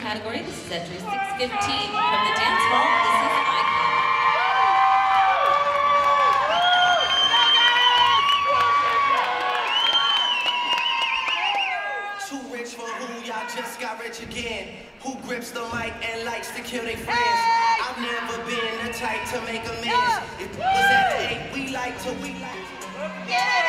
category. This is entry 615 from the dance hall. This is Icon. Too rich for who? Y'all just got rich again. Who grips the mic and likes to kill their friends? I've never been the type to make amends. If it was at the 8, we like to. Get it,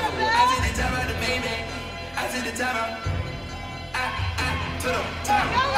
to the top.